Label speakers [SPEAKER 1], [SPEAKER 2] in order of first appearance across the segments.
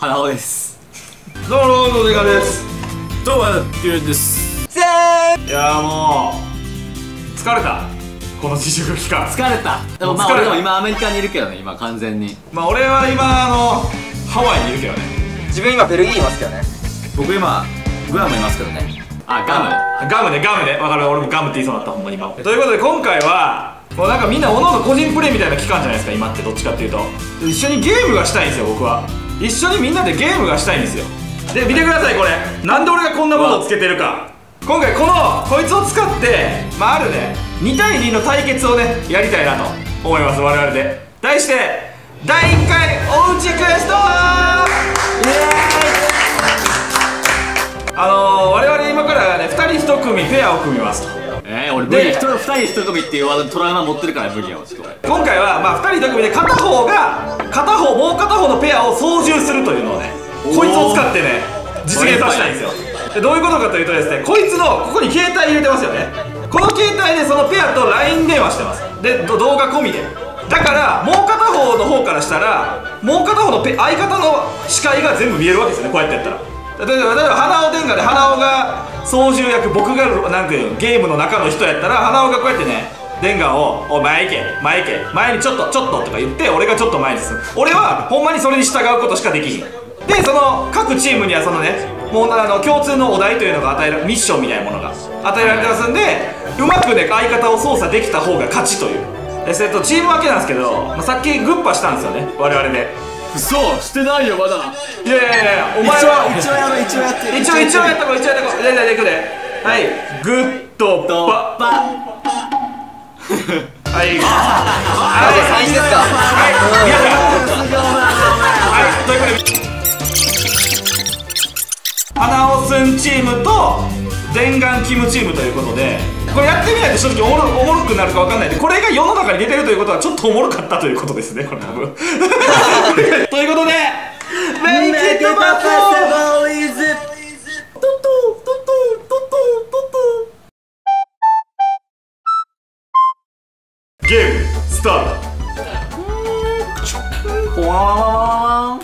[SPEAKER 1] 花尾です。
[SPEAKER 2] どうものデカです。
[SPEAKER 1] どうもゆうです。
[SPEAKER 2] いやーもう疲れた、この自粛期間。
[SPEAKER 1] 疲れた。でもまあ俺でも今アメリカにいるけどね、今完全に。
[SPEAKER 2] まあ俺は今ハワイにいるけどね。
[SPEAKER 3] 自分今ベルギーいますけどね。
[SPEAKER 1] 僕今グアムいますけどね。あ、
[SPEAKER 2] ガムね、わかる。俺もガムって言いそうだった、ほんまに今。ということで今回はもうなんかみんなおのおの個人プレイみたいな期間じゃないですか、今って。どっちかっていうと一緒にゲームがしたいんですよ。僕は一緒にみんなでゲームがしたいんですよ。で見てください、これなんで俺がこんなものをつけてるか。今回こいつを使ってあるね2対2の対決をねやりたいなと思います、我々で。題して第1回おうちクエスト。イエーイ。我々今からね2人1組ペアを組みますと。
[SPEAKER 1] 俺ブリ2人1組っていうワードトラウマ持ってるからブリを。
[SPEAKER 2] 今回はまあ2人1組でもう片方のペアを操縦するというのをね、こいつを使ってね実現させたいんですよ。でどういうことかというとですね、こいつのここに携帯入れてますよね。この携帯でそのペアと LINE 電話してます。で動画込みで。だからもう片方の方からしたらもう片方の相方の視界が全部見えるわけですよね、こうやってやったら。例えば花尾電話で花尾が操縦役、僕がなんていうゲームの中の人やったら花尾がこうやってね電話を「お前行け前にちょっと」とか言って、俺がちょっと前に進む。俺はほんまにそれに従うことしかできひん。でその各チームにはそのねもう共通のお題というのがミッションみたいなものが与えられてますんで、うまくね相方を操作できた方が勝ちという。チーム分けなんですけど、さっきグッパしたんですよね、我々で。
[SPEAKER 1] 嘘してないよまだ。
[SPEAKER 2] いやお前は
[SPEAKER 1] 一応やって
[SPEAKER 2] 一応やったこうでいくで。はい、グッドバッはい、
[SPEAKER 3] 最初ですか。
[SPEAKER 2] はい、ということで花尾すんチームと電丸キムチームということで、これやってみないと正直おもろくなるか分かんないんで、これが世の中に出てるということはちょっとおもろかったということですね、これ多分ということでメイキットバットイズゲームスタート。
[SPEAKER 1] ほわわわわわ。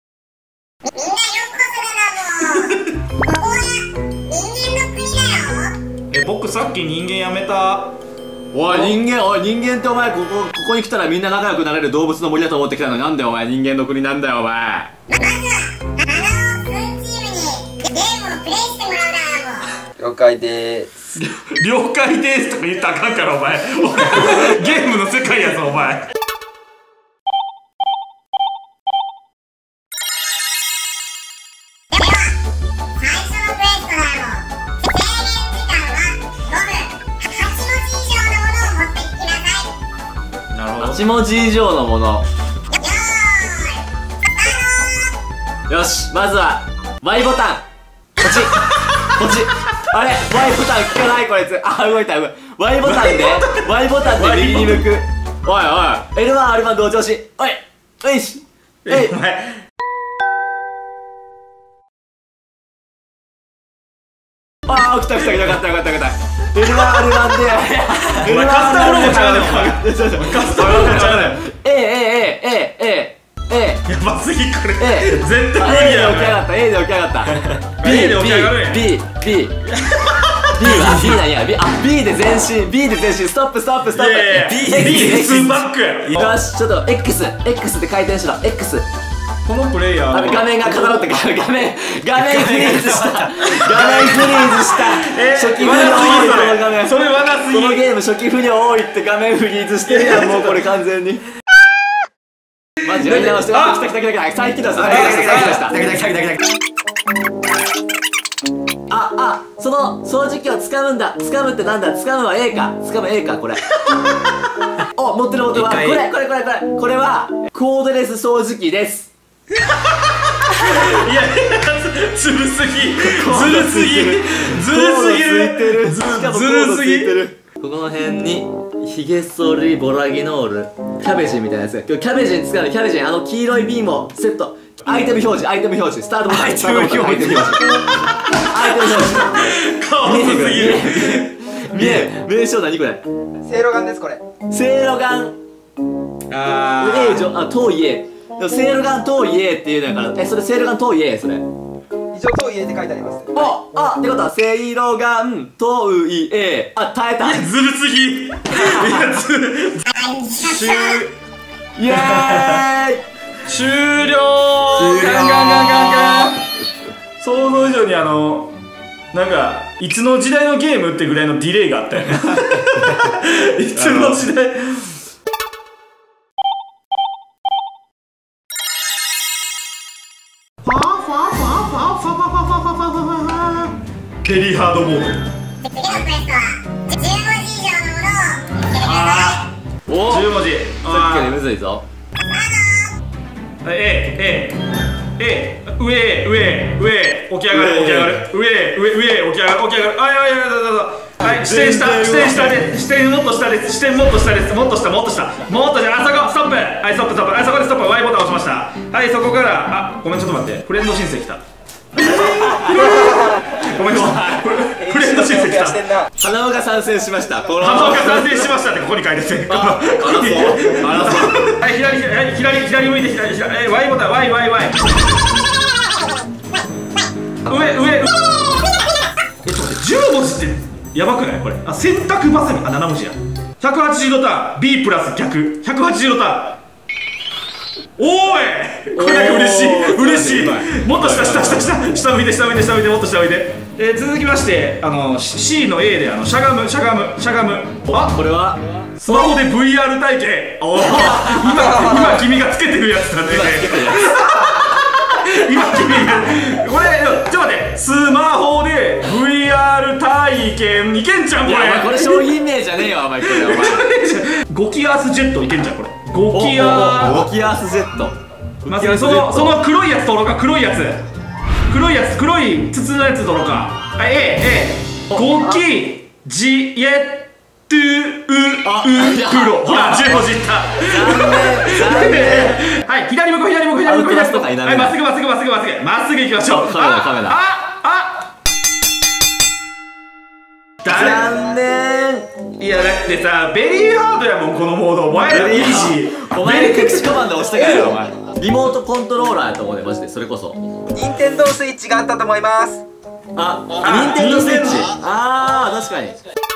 [SPEAKER 2] 僕さっき人間やめた。
[SPEAKER 1] おい人間ってお前ここに来たらみんな仲良くなれる動物の森だと思ってきたのに、なんでお前人間の国なんだよお前。
[SPEAKER 4] まずは花尾くんチームにゲームをプレイしてもらうな。
[SPEAKER 3] 了解でーす。
[SPEAKER 2] 了解でーすとか言ったらあかんからお前ゲームの世界やぞお前。
[SPEAKER 1] 8文字以上のもの。よし、まずは Y ボタンポチあれ Y ボタン効かないこいつ。あ、動いた。Y ボタンで右に向く。おいおい L1 R1 同調子。おいおいしえいああ、来たよかった。L1 R1 で
[SPEAKER 2] お前カスタムロボちゃうねんお前。カスタムロボちゃうねん。やばすぎこれ。絶対無理やろ。
[SPEAKER 1] A で起き上がった。
[SPEAKER 2] A で起き上がるんや。
[SPEAKER 1] B 何や B で前進。ストップ。
[SPEAKER 2] B スンバックやろ。
[SPEAKER 1] よし、ちょっと X で回転しろ。X。
[SPEAKER 2] このプレイヤー
[SPEAKER 1] 画面が固まって画面フリーズした初期不良多いこの画面。
[SPEAKER 2] それわなすぎ。
[SPEAKER 1] このゲーム初期不良多いって画面フリーズしてるやんもうこれ完全に。マジやり直して。来た再起動した。その掃除機を掴むんだ。掴むってなんだ。掴むは A かこれお、持ってるこれはコードレス掃除機です。
[SPEAKER 2] いやずるすぎる。
[SPEAKER 1] ここの辺にヒゲ剃りボラギノールキャベジンみたいなやつ。今日キャベジン使うの。キャベジン黄色いビームをセット。アイテム表示スタートボタン。アイテム表示
[SPEAKER 2] 顔すぎる。
[SPEAKER 1] 見え名称何これ。
[SPEAKER 3] せいろガンですこれ。
[SPEAKER 1] せいろガン。遠いもセールガン遠い A っていうのやから、それセールガン遠い A それ。
[SPEAKER 3] 一応遠い家って書いてあります。
[SPEAKER 1] あ、ってことはセイロガン遠い A。耐えた。
[SPEAKER 2] ずるすぎ。いや
[SPEAKER 1] イエーイ。
[SPEAKER 2] 終了。ガンガンガンガンガン。想像以上になんかいつの時代のゲームってぐらいのディレイがあったよね。いつの時代。ペリーハードモード。
[SPEAKER 4] 次のクエストは15字以上のものを見つけてください。
[SPEAKER 1] おっ、
[SPEAKER 2] 10文字。
[SPEAKER 1] さっきよりむずいぞ。
[SPEAKER 2] 上、起き上がる、起き上がる、上、起き上がる、起き上がる、はい、視点下、視点下で、視点もっと下です、視点もっと下です、もっと下、もっと下、もっと下、あそこ、ストップ、はい、ストップ、ストップ、はい、そこでストップ、Y ボタン押しました。はい、そこから、ごめん、ちょっと待って、フレンド申請来た。ごめん、フレンド申請来た。
[SPEAKER 1] 花尾が参戦しました。
[SPEAKER 2] 花尾が参戦しましたってここに書いてて。はい、左向いて、左、Y ボタン、Y。上。ちょっと待って、10文字ってやばくないこれ。洗濯バサミ、7文字や。180度ターン、B プラス逆、180度ターン。おーい、これだけ嬉しい。もっと下向いて、もっと下向いて。続きまして、C の A でしゃがむ。
[SPEAKER 1] これは
[SPEAKER 2] スマホで VR 体験。おお、今君がつけてるやつだね。今君がこれちょっと待って、スマホで VR 体験いけんじゃんこれ。
[SPEAKER 1] これ商品名じゃねえよお前。これお前
[SPEAKER 2] ゴキアースジェットいけんじゃんこれ。ゴキア
[SPEAKER 1] ースジェット。
[SPEAKER 2] まずその黒いやつ取ろうか。黒い筒のやつ取ろうか。はい、ゴキジエットゥウプロ。ほら10文字いった。はい、左向こう。はい、まっすぐ行きましょう。
[SPEAKER 1] カメラ。残念。
[SPEAKER 2] いやだってさ、ベリーハードやもんこのモード。お前らイージー。
[SPEAKER 1] お前隠しコマンド押したからよお前。リモートコントローラーやと思うねマジで。それこそ
[SPEAKER 3] 任天堂スイッチがあったと思います。
[SPEAKER 1] 任天堂スイッチ。確かに。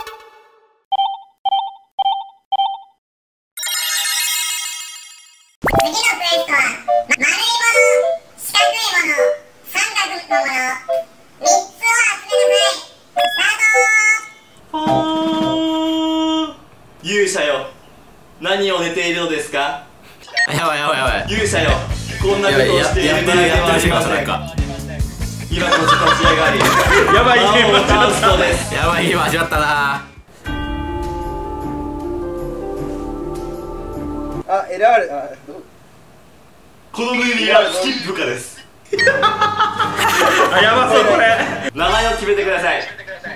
[SPEAKER 4] 次のクエストは丸いもの、四角いもの、三角のもの、3つを集めなさい。スタート。
[SPEAKER 1] 勇者よ、何を寝ているのですか。やばい勇者よ、こんなことをしている場合ではありません。今こそ立ち上がり、
[SPEAKER 2] やばいゲーム始まった。
[SPEAKER 1] やばいゲーム始まったな。
[SPEAKER 3] LR、
[SPEAKER 1] このルールはスキップかです。
[SPEAKER 2] やばそうこれ。
[SPEAKER 1] 名前を決めてください。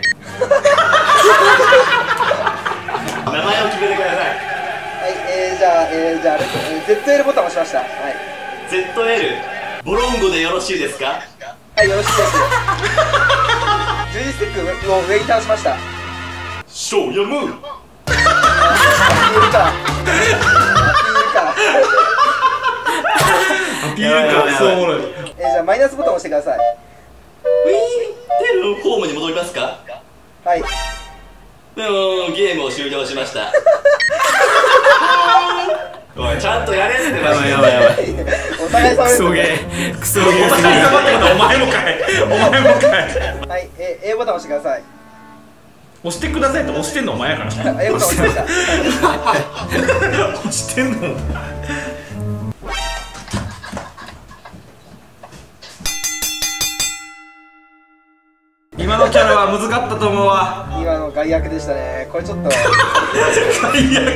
[SPEAKER 1] 名前を決めてください。
[SPEAKER 3] はい、じゃあZL ボタン押しました。はい。
[SPEAKER 1] ZL、ボロンゴでよろしいですか。
[SPEAKER 3] はい、よろしいです。11スティックを上に倒しました。
[SPEAKER 1] ショーヨムー。
[SPEAKER 2] アピールか、そうおもろい。
[SPEAKER 3] じゃあマイナスボタンを押してください。
[SPEAKER 1] ホームに戻りますか。
[SPEAKER 3] はい。
[SPEAKER 1] ゲームを終了しました。おい、ちゃんとやれってマジで。やばい。
[SPEAKER 3] お互い様です。
[SPEAKER 2] クソゲー。お互い様ってことはお前もかい。
[SPEAKER 3] はい、A ボタン押してください。
[SPEAKER 2] 押してくださいって押してんのお前やから。
[SPEAKER 3] A ボタン押しました。
[SPEAKER 2] 押してんの。今のキャラは難かったと思うわ。
[SPEAKER 3] 今の外役でしたね。これちょっと
[SPEAKER 2] 外役。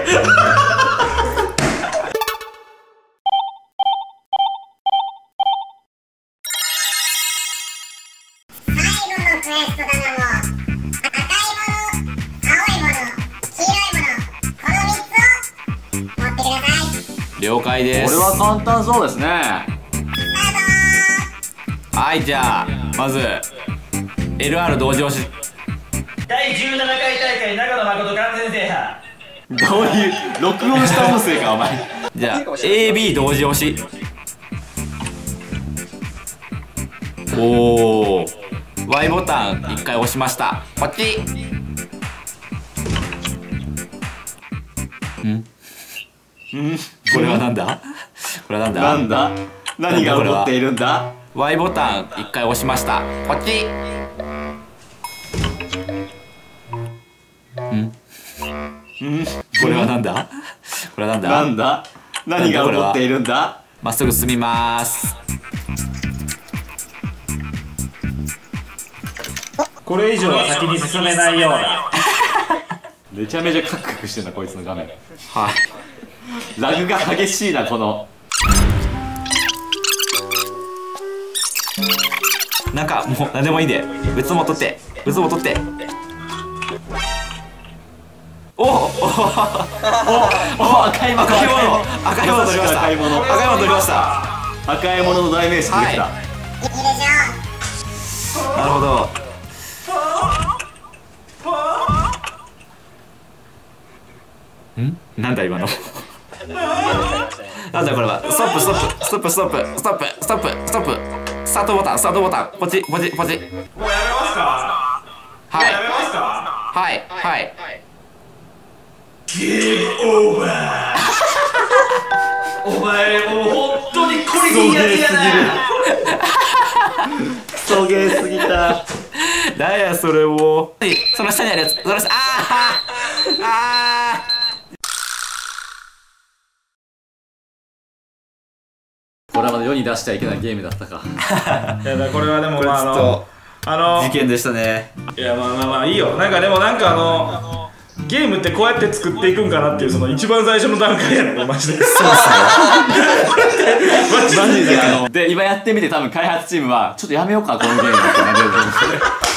[SPEAKER 4] 最後のクエストだなも赤いもの、青いもの、黄色いもの、この3つを持ってください。
[SPEAKER 1] 了解です。これは簡単そうですね。はい、じゃあまずLR 同時押し。
[SPEAKER 2] 第17回大会長野誠完全制覇。
[SPEAKER 1] どういう録音した音声かお前。
[SPEAKER 2] じゃあ AB 同時押し。おお Y ボタン1回押しました。こっち。これはなんだ？これはなんだ？
[SPEAKER 1] なんだ？何が起こっているんだ？
[SPEAKER 2] Y ボタン1回押しました。こっち。これはなんだ？これはなんだ？
[SPEAKER 1] なんだ？何が起こっているんだ？
[SPEAKER 2] まっすぐ進みます。
[SPEAKER 5] これ以上は先に進めないようだ。
[SPEAKER 1] めちゃめちゃカクカクしてんなこいつの画面。
[SPEAKER 2] はい。
[SPEAKER 1] ラグが激しいなこの。
[SPEAKER 2] なんかもう何でもいいんで別も取って別も取って。おお
[SPEAKER 1] 赤いもの
[SPEAKER 2] 赤いもの赤いもの取りました。
[SPEAKER 1] 赤いもの
[SPEAKER 2] 赤いもの取りました。
[SPEAKER 1] 赤いものの代名詞出てきた。
[SPEAKER 2] なるほど。なんだ今の。なんだこれは。ストップストップストップストップストップストップストップスタートボタンスタートボタンポチポチポチ。
[SPEAKER 5] もうやめますか？
[SPEAKER 2] はい
[SPEAKER 5] やめますか？
[SPEAKER 2] はいはい
[SPEAKER 5] ゲームオーバー。お前もう本当にこれいいやつやな。
[SPEAKER 1] クソゲーすぎた。
[SPEAKER 2] なんやそれもう。その下にあるやつその下。
[SPEAKER 1] これはまだ世に出してはいけないゲームだったか。
[SPEAKER 5] いやだこれはでもまあ
[SPEAKER 2] 事件でしたね。
[SPEAKER 5] いやまあいいよ。なんかでもなんかゲームってこうやって作っていくんかなっていうその一番最初の段階やろマジで。そうっすね。
[SPEAKER 1] マジでで今やってみて多分開発チームはちょっとやめようかこのゲームってなると思う。